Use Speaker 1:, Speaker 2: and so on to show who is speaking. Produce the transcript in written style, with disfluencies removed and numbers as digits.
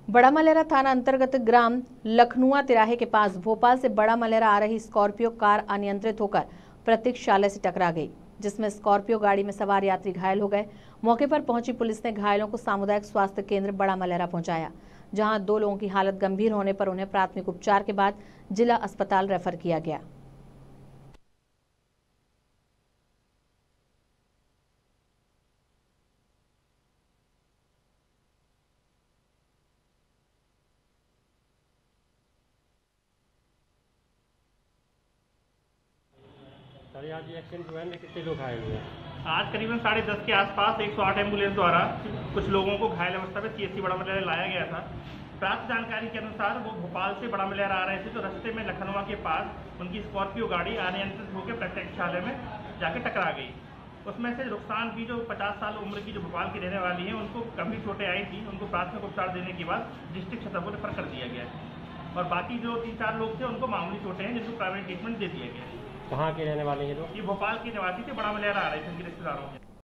Speaker 1: बड़ा मलेरा थाना अंतर्गत ग्राम लखनुआ तिराहे के पास भोपाल से बड़ा मलेरा आ रही स्कॉर्पियो कार अनियंत्रित होकर प्रतीक्षालय से टकरा गई, जिसमें स्कॉर्पियो गाड़ी में सवार यात्री घायल हो गए। मौके पर पहुंची पुलिस ने घायलों को सामुदायिक स्वास्थ्य केंद्र बड़ा मलेरा पहुंचाया, जहां 2 लोगों की हालत गंभीर होने पर उन्हें प्राथमिक उपचार के बाद जिला अस्पताल रेफर किया गया।
Speaker 2: सर, आज ये एक्सीडेंट हुआ है, कितने लोग घायल हुए हैं?
Speaker 3: आज करीबन 10:30 के आसपास 108 एम्बुलेंस द्वारा कुछ लोगों को घायल अवस्था में सीएससी बड़ा मलेरा लाया गया था। प्राप्त जानकारी के अनुसार वो भोपाल से बड़ा मलेरा आ रहे थे, तो रास्ते में लखनऊ के पास उनकी स्कॉर्पियो गाड़ी अनियंत्रित होकर प्रतीक्षालय में जाके टकरा गई। उसमें से रुखसान की जो 50 साल उम्र की जो भोपाल की रहने वाली है, उनको गंभीर चोटें आई थी। उनको प्राथमिक उपचार देने के बाद डिस्ट्रिक्ट सदर को रेफर कर दिया गया और बाकी जो 3-4 लोग थे उनको मामूली चोटें हैं, जिनको प्राइवेट ट्रीटमेंट दे दिया गया है।
Speaker 2: कहाँ के रहने वाले हैं लोग?
Speaker 3: ये भोपाल के निवासी थे, बड़ा मलेरा आ रहे थे उनके रिश्तेदारों के।